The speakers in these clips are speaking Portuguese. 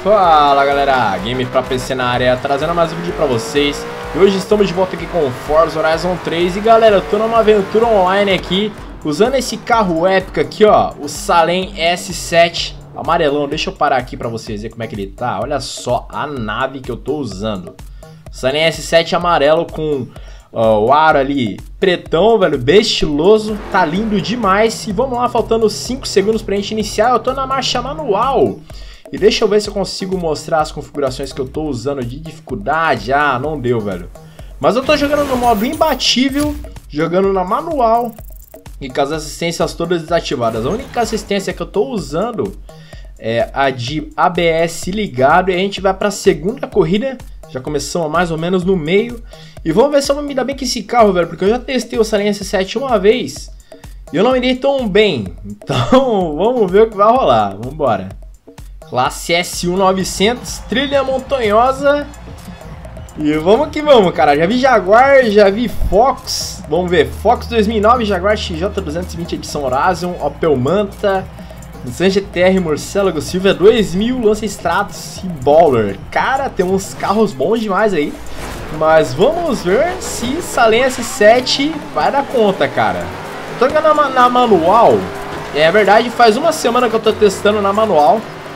Fala galera, Game pra PC na área, trazendo mais um vídeo pra vocês. E hoje estamos de volta aqui com Forza Horizon 3. E galera, eu tô numa aventura online aqui, usando esse carro épico aqui, ó, o Salem S7 amarelão. Deixa eu parar aqui pra vocês verem como é que ele tá. Olha só a nave que eu tô usando. Salem S7 amarelo com o aro ali pretão, velho, bem estiloso. Tá lindo demais. E vamos lá, faltando 5 segundos pra gente iniciar. Eu tô na marcha manual. E deixa eu ver se eu consigo mostrar as configurações que eu tô usando de dificuldade. Ah, não deu, velho. Mas eu tô jogando no modo imbatível, jogando na manual e com as assistências todas desativadas. A única assistência que eu tô usando é a de ABS ligado. E a gente vai pra segunda corrida. Já começamos mais ou menos no meio. E vamos ver se eu não me dá bem com esse carro, velho. Porque eu já testei o Salem S7 uma vez e eu não me dei tão bem. Então, vamos ver o que vai rolar. Vambora. Classe S1 900, trilha montanhosa. E vamos que vamos, cara. Já vi Jaguar, já vi Fox. Vamos ver, Fox 2009, Jaguar XJ220 edição Horizon, Opel Manta, Nissan GT-R, Murcielago Silvia 2000, Lancia Stratos e Baller. Cara, tem uns carros bons demais aí. Mas vamos ver se Salem S7 vai dar conta, cara. Tô jogando na manual. É verdade, faz uma semana que eu tô testando na manual.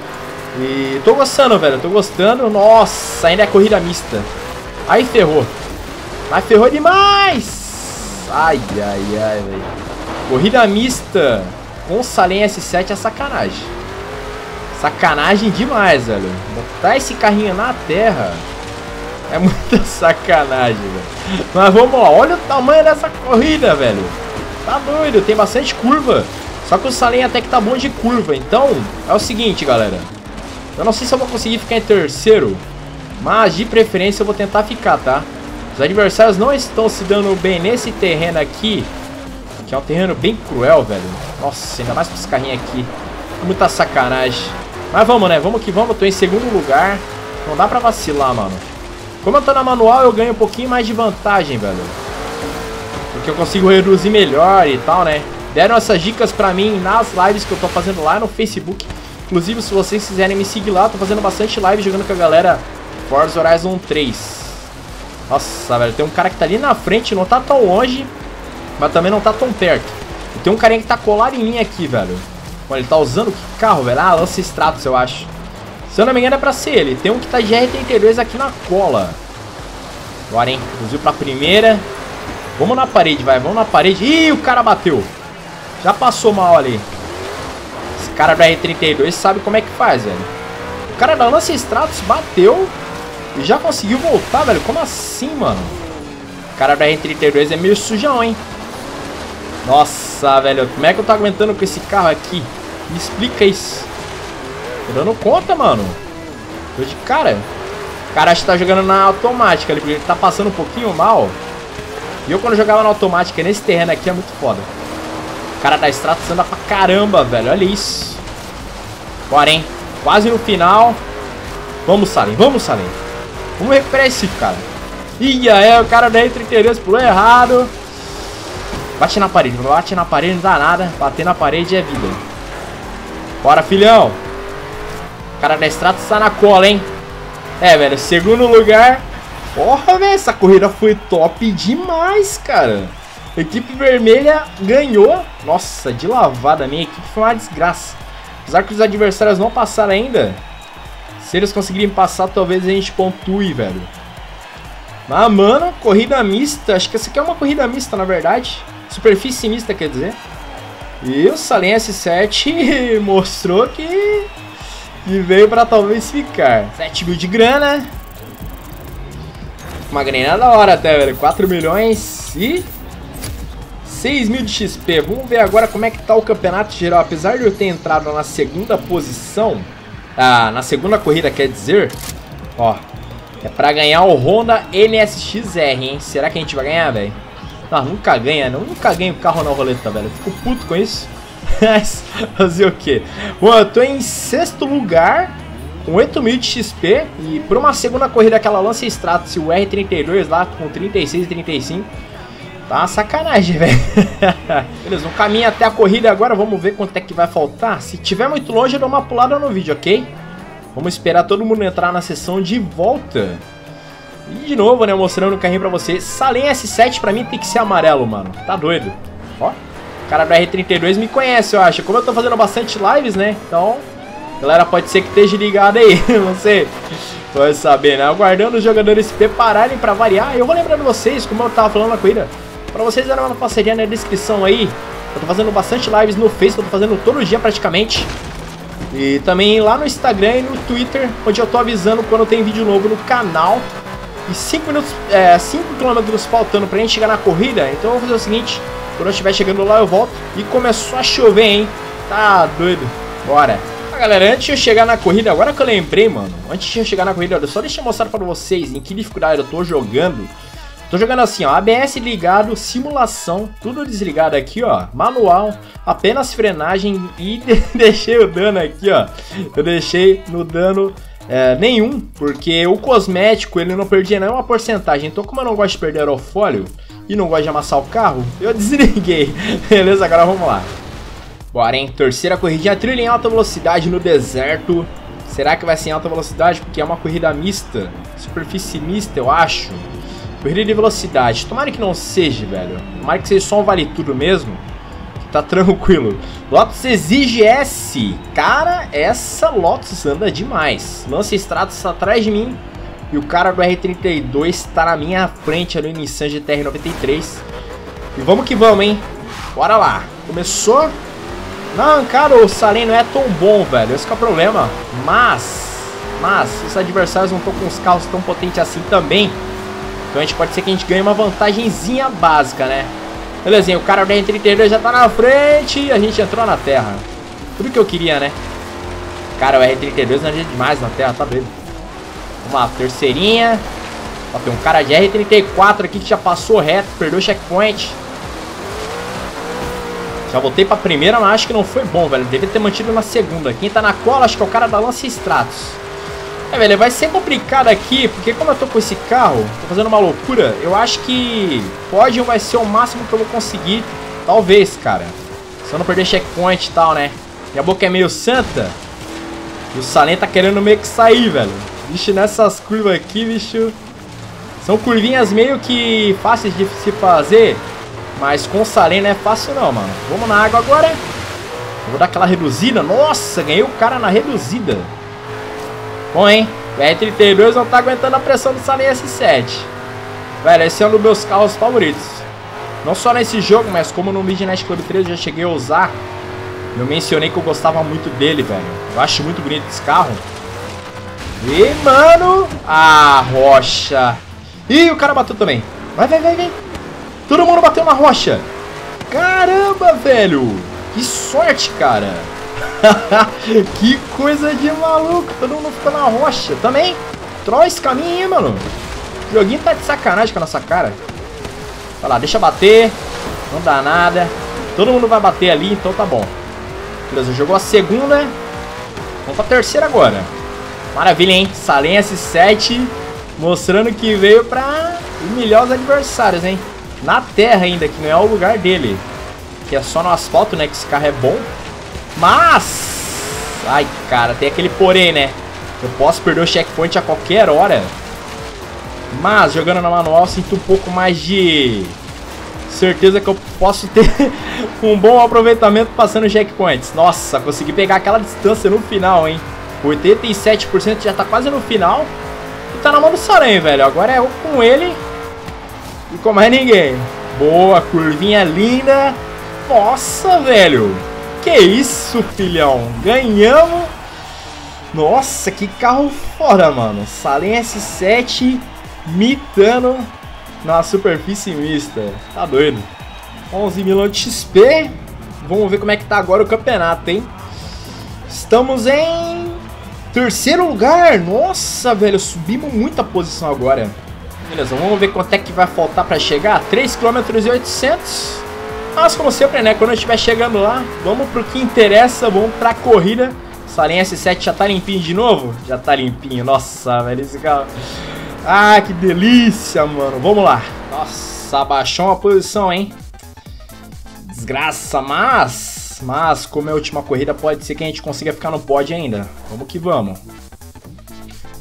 E tô gostando, velho, tô gostando. Nossa, ainda é corrida mista. Aí ferrou. Mas ferrou demais. Ai, ai, ai, velho. Corrida mista com Salem S7 é sacanagem. Sacanagem demais, velho. Botar esse carrinho na terra é muita sacanagem, velho. Mas vamos lá, olha o tamanho dessa corrida, velho. Tá doido, tem bastante curva. Só que o Salem até que tá bom de curva. Então, é o seguinte, galera. Eu não sei se eu vou conseguir ficar em terceiro, mas de preferência eu vou tentar ficar, tá? Os adversários não estão se dando bem nesse terreno aqui, que é um terreno bem cruel, velho. Nossa, ainda mais com esse carrinho aqui. Muita sacanagem. Mas vamos, né? Vamos que vamos. Eu tô em segundo lugar. Não dá pra vacilar, mano. Como eu tô na manual, eu ganho um pouquinho mais de vantagem, velho. Porque eu consigo reduzir melhor e tal, né? Deram essas dicas pra mim nas lives que eu tô fazendo lá no Facebook. Inclusive, se vocês quiserem me seguir lá, tô fazendo bastante live jogando com a galera Forza Horizon 3. Nossa, velho, tem um cara que tá ali na frente, não tá tão longe, mas também não tá tão perto. E tem um carinha que tá colado em mim aqui, velho. Olha, ele tá usando que carro, velho? Ah, Lancia Stratos, eu acho. Se eu não me engano é pra ser ele. Tem um que tá de R32 aqui na cola. Bora, hein? Reduziu pra primeira. Vamos na parede, vai, vamos na parede. Ih, o cara bateu. Já passou mal ali. Esse cara da R32 sabe como é que faz, velho. O cara da Lancia Stratos bateu e já conseguiu voltar, velho. Como assim, mano? O cara da R32 é meio sujão, hein? Nossa, velho. Como é que eu tô aguentando com esse carro aqui? Me explica isso. Tô dando conta, mano. Tô de cara. O cara acho que tá jogando na automática ali, porque ele tá passando um pouquinho mal. E eu quando jogava na automática nesse terreno aqui é muito foda. O cara da Stratos anda pra caramba, velho. Olha isso. Bora, hein? Quase no final. Vamos, Salem. Vamos, Salem. Vamos recuperar esse cara. Ih, é, o cara da R32 pulou errado. Bate na parede. Bate na parede, não dá nada. Bater na parede é vida. Bora, filhão. O cara da Stratos tá na cola, hein? É, velho. Segundo lugar. Porra, velho. Essa corrida foi top demais, cara. Equipe vermelha ganhou. Nossa, de lavada. Minha equipe foi uma desgraça. Apesar que os adversários não passaram ainda. Se eles conseguirem passar, talvez a gente pontue, velho. Mas, mano, corrida mista. Acho que essa aqui é uma corrida mista, na verdade. Superfície mista, quer dizer. E o Salem S7 mostrou que veio pra talvez ficar. 7 mil de grana. Uma graninha da hora até, velho. 4 milhões e 6 mil de XP. Vamos ver agora como é que tá o campeonato geral. Apesar de eu ter entrado na segunda posição, na segunda corrida, quer dizer, ó, é pra ganhar o Honda NSX-R, hein? Será que a gente vai ganhar, velho? Não, nunca ganha, não. Nunca ganho o carro na roleta, velho. Eu fico puto com isso. Fazer o quê? Bom, eu tô em sexto lugar, com 8 mil de XP. E por uma segunda corrida, aquela Lancia Stratos e o R32 lá, com 36 e 35. Tá uma sacanagem, velho. Beleza, vamos caminhar até a corrida agora. Vamos ver quanto é que vai faltar. Se tiver muito longe, eu dou uma pulada no vídeo, ok? Vamos esperar todo mundo entrar na sessão de volta. E de novo, né, mostrando o carrinho pra vocês. Salem S7 pra mim tem que ser amarelo, mano. Tá doido. Ó, o cara do R32 me conhece, eu acho. Como eu tô fazendo bastante lives, né, então... galera, pode ser que esteja ligado aí, não sei. Vai saber, né? Aguardando os jogadores se prepararem pra variar. Eu vou lembrando vocês, como eu tava falando na corrida, pra vocês darem uma passadinha na descrição aí. Eu tô fazendo bastante lives no Facebook, tô fazendo todo dia praticamente. E também lá no Instagram e no Twitter, onde eu tô avisando quando tem vídeo novo no canal. E 5 km faltando pra gente chegar na corrida. Então eu vou fazer o seguinte, quando eu estiver chegando lá eu volto. E começou a chover, hein? Tá doido. Bora. Galera, antes de eu chegar na corrida, agora que eu lembrei, mano, antes de eu chegar na corrida, só deixa eu mostrar pra vocês em que dificuldade eu tô jogando. Tô jogando assim, ó, ABS ligado, simulação, tudo desligado aqui, ó, manual, apenas frenagem e deixei o dano aqui, ó, eu deixei no dano nenhum, porque o cosmético, ele não perdia nenhuma porcentagem, então como eu não gosto de perder aerofólio e não gosto de amassar o carro, eu desliguei, beleza, agora vamos lá. Bora, hein? Terceira corridinha, trilha em alta velocidade no deserto. Será que vai ser em alta velocidade? Porque é uma corrida mista. Superfície mista, eu acho. Corrida de velocidade. Tomara que não seja, velho. Tomara que seja só um vale tudo mesmo. Tá tranquilo. Lotus exige S. Cara, essa Lotus anda demais. Lança Stratos atrás de mim. E o cara do R32 tá na minha frente ali no Nissan GT-R 93. E vamos que vamos, hein? Bora lá. Começou... não, cara, o Salem não é tão bom, velho. Esse que é o problema. Mas os adversários não estão com os carros tão potentes assim também. Então a gente pode ser que a gente ganhe uma vantagenzinha básica, né? Belezinha, o cara do R32 já tá na frente e a gente entrou na terra. Tudo que eu queria, né? Cara, o R32 não é demais na terra, tá doido. Vamos lá, terceirinha. Ó, tem um cara de R34 aqui que já passou reto, perdeu o checkpoint. Já voltei pra primeira, mas acho que não foi bom, velho. Devia ter mantido na segunda. Quem tá na cola, acho que é o cara da Lança Stratos. Velho, vai ser complicado aqui, porque como eu tô com esse carro, tô fazendo uma loucura, eu acho que pódio vai ser o máximo que eu vou conseguir. Talvez, cara. Se eu não perder checkpoint e tal, né? Minha boca é meio santa. E o Salem tá querendo meio que sair, velho. Vixe, nessas curvas aqui, bicho. São curvinhas meio que fáceis de se fazer. Mas com o Salem não é fácil não, mano. Vamos na água agora. Eu vou dar aquela reduzida. Nossa, ganhei o cara na reduzida. Bom, hein? O R32 não tá aguentando a pressão do Salem S7. Velho, esse é um dos meus carros favoritos. Não só nesse jogo, mas como no Midnight Club 3 eu já cheguei a usar. Eu mencionei que eu gostava muito dele, velho. Eu acho muito bonito esse carro. E, mano... ah, rocha. Ih, o cara bateu também. Vai, vai, vai, vai. Todo mundo bateu na rocha. Caramba, velho. Que sorte, cara. Que coisa de maluco. Todo mundo ficou na rocha. Também. Troll esse caminho aí, mano. O joguinho tá de sacanagem com a nossa cara. Vai lá, deixa bater. Não dá nada. Todo mundo vai bater ali, então tá bom. Beleza, jogou a segunda. Vamos pra terceira agora. Maravilha, hein? Salem S7. Mostrando que veio pra humilhar os adversários, hein? Na terra ainda, que não é o lugar dele. Que é só no asfalto, né? Que esse carro é bom. Mas... ai, cara, tem aquele porém, né? Eu posso perder o checkpoint a qualquer hora. Mas, jogando na manual, sinto um pouco mais de... certeza que eu posso ter um bom aproveitamento passando checkpoints. Nossa, consegui pegar aquela distância no final, hein? 87% já tá quase no final. E tá na mão do Salem, velho. Agora é eu com ele e com mais ninguém. Boa, curvinha linda. Nossa, velho. Que isso, filhão. Ganhamos. Nossa, que carro fora, mano. Salem S7 mitando na superfície mista. Tá doido. 11 milhões de XP. Vamos ver como é que tá agora o campeonato, hein? Estamos em terceiro lugar. Nossa, velho, subimos muita posição agora. Beleza, vamos ver quanto é que vai faltar pra chegar. 3,8 km. Mas como sempre, né, quando eu estiver chegando lá, vamos pro que interessa, vamos pra corrida. Salem S7 já tá limpinho de novo? Já tá limpinho, nossa, velho, esse carro... ah, que delícia, mano. Vamos lá. Nossa, abaixou uma posição, hein? Desgraça, mas como é a última corrida, pode ser que a gente consiga ficar no pódio ainda. Vamos que vamos.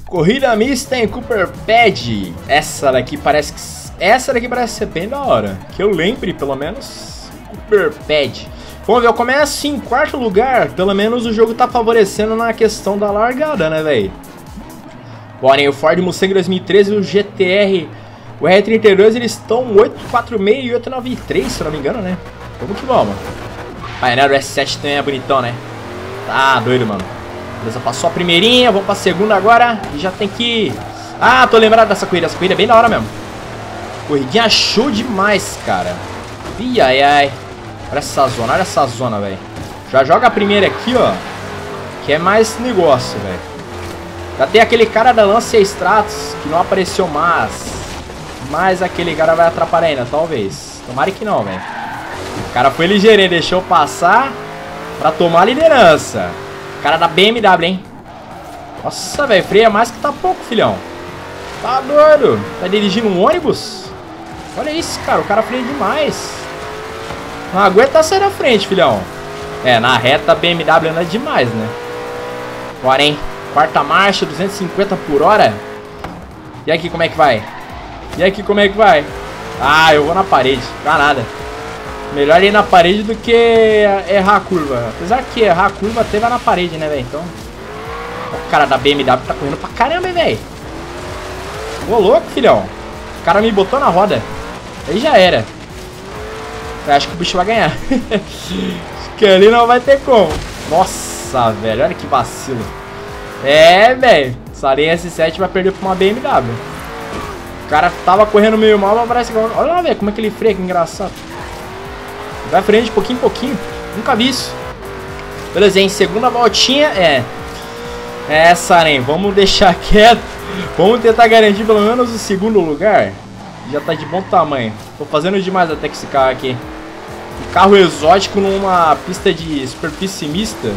Corrida mista em Cooper Pad. Essa daqui parece ser bem da hora. Que eu lembre, pelo menos. Cooper Pad. Vamos ver, eu começo em quarto lugar. Pelo menos o jogo tá favorecendo na questão da largada, né, velho? Porém, o Ford Mustang 2013 e o GTR, o R32, eles estão 846 e 893, se eu não me engano, né? Vamos que vamos. Painel do S7 também é bonitão, né? Tá doido, mano. Beleza, passou a primeirinha, vamos pra segunda agora. E já tem que... Ah, tô lembrado dessa corrida. Essa corrida é bem da hora mesmo. Corridinha show demais, cara. Ih, ai, ai. Olha essa zona, velho. Já joga a primeira aqui, ó. Que é mais negócio, velho. Já tem aquele cara da Lancia Stratos que não apareceu mas aquele cara vai atrapalhar ainda, talvez. Tomara que não, velho. O cara foi ligeirinho, deixou passar pra tomar a liderança. O cara da BMW, hein? Nossa, velho, freia mais que tá pouco, filhão. Tá doido? Tá dirigindo um ônibus? Olha isso, cara, o cara freia demais. Não aguenta sair da frente, filhão. É, na reta a BMW anda demais, né? Porém, quarta marcha, 250 por hora. E aqui como é que vai? Ah, eu vou na parede, dá nada. Melhor ir na parede do que errar a curva. Apesar que errar a curva até vai na parede, né, velho? Então, o cara da BMW tá correndo pra caramba, velho. Ô, louco, filhão. O cara me botou na roda. Aí já era. Eu acho que o bicho vai ganhar. Acho que ali não vai ter como. Nossa, velho, olha que vacilo. É, velho. Essa linha S7 vai perder pra uma BMW. O cara tava correndo meio mal, mas parece que... Olha lá, velho, como é que ele freia, que engraçado. Vai freando de pouquinho em pouquinho. Nunca vi isso. Beleza, em segunda voltinha, essa, né? Vamos deixar quieto. Vamos tentar garantir pelo menos o segundo lugar. Já tá de bom tamanho. Tô fazendo demais até com esse carro aqui. Um carro exótico numa pista de superfície mista.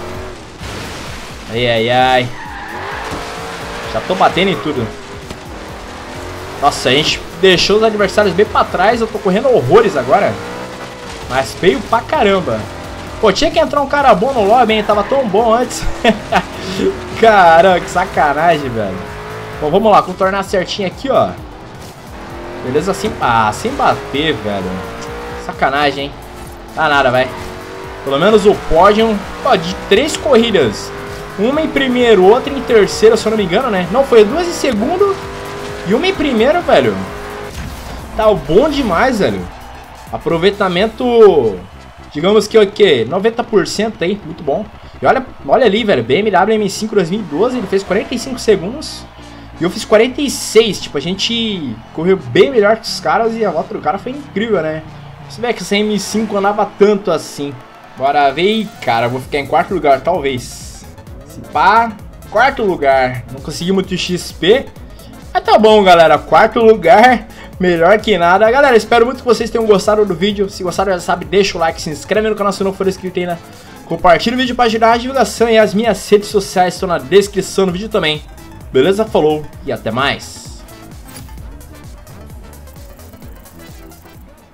Ai, ai, ai. Já tô batendo em tudo. Nossa, a gente deixou os adversários bem pra trás. Eu tô correndo horrores agora. Mas feio pra caramba. Pô, tinha que entrar um cara bom no lobby, hein? Tava tão bom antes. Caramba, que sacanagem, velho. Bom, vamos lá, contornar certinho aqui, ó. Beleza, assim. Ah, sem bater, velho. Sacanagem, hein? Dá nada, vai. Pelo menos o pódio, ó, de 3 corridas. Uma em primeiro, outra em terceiro, se eu não me engano, né? Não, foi 2 em segundo e uma em primeiro, velho. Tá bom demais, velho. Aproveitamento, digamos que o quê? 90% aí, muito bom. E olha ali, velho, BMW M5 2012, ele fez 45 segundos. E eu fiz 46, tipo, a gente correu bem melhor que os caras e a volta do cara foi incrível, né? Você vê que essa M5 andava tanto assim. Bora ver, e, cara, eu vou ficar em quarto lugar, talvez. Se pá, quarto lugar. Não consegui muito XP. Mas tá bom, galera, quarto lugar, melhor que nada. Galera, espero muito que vocês tenham gostado do vídeo. Se gostaram, já sabe, deixa o like, se inscreve no canal se não for inscrito ainda. Compartilha o vídeo para ajudar a divulgação e as minhas redes sociais estão na descrição do vídeo também. Beleza? Falou e até mais!